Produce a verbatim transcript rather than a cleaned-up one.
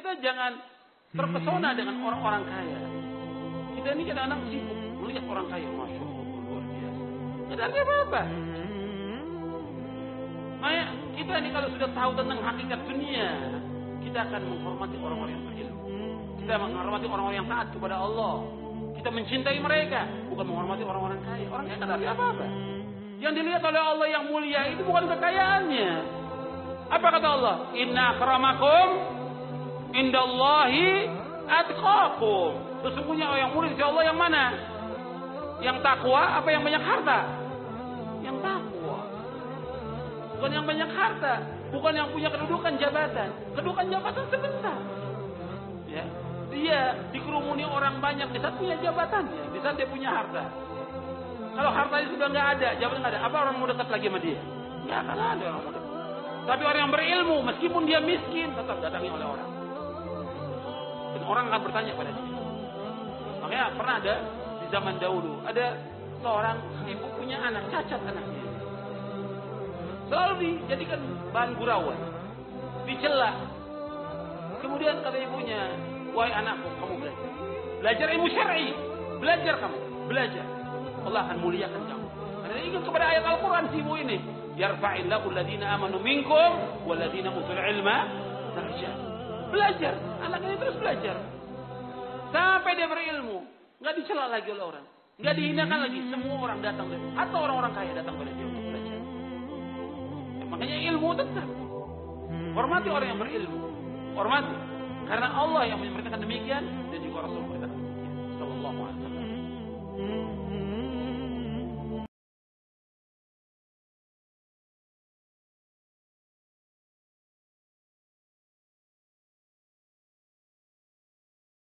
kita jangan terpesona dengan orang-orang kaya. Kita ini kadang-kadang sibuk melihat orang kaya, masya Allah, luar biasa. Tidak ada apa-apa. Makanya kita ini kalau sudah tahu tentang hakikat dunia, kita akan menghormati orang-orang yang berilmu. Kita menghormati orang-orang yang taat kepada Allah. Kita mencintai mereka, bukan menghormati orang-orang kaya. Orang kaya tidak ada apa-apa. Yang dilihat oleh Allah yang mulia itu bukan kekayaannya. Apa kata Allah? Inna akramakum indallahi atqakum. Sesungguhnya orang yang mulia insya Allah yang mana? Yang takwa apa yang banyak harta? Yang takwa. Bukan yang banyak harta, bukan yang punya kedudukan jabatan. Kedudukan jabatan sebentar. Ya. Dia dikerumuni orang banyak di saat punya jabatannya, di saat dia punya harta. Kalau hartanya sudah nggak ada, jabatan nggak ada, apa orang mau dekat lagi sama dia? Nggak akan ada orang mau dekat. Tapi orang yang berilmu, meskipun dia miskin, tetap datangi oleh orang. Dan orang akan bertanya pada dia. Makanya pernah ada di zaman dahulu, ada seorang ibu punya anak, cacat anaknya. Selalu dijadikan bahan gurauan, dicela. Kemudian kata ibunya, wahai anakku, kamu belajar. Belajar ilmu syar'i. Belajar kamu, belajar. Allah akan muliakan kamu. Karena ingat kepada ayat Al-Quran si ibu ini. Yarfa'illahu alladhina amanu minkum walladhina utul ilma darajat. Belajar, anak ini terus belajar. Sampai dia berilmu, enggak dicela lagi oleh orang, enggak dihinakan lagi. Semua orang datang, atau orang-orang kaya datang pada dia untuk belajar. Ya, makanya ilmu tetap. Hormati orang yang berilmu. Hormati. Karena Allah yang memerintahkan demikian dan juga Rasul memerintahkan demikian. Sallallahu alaihi wasallam.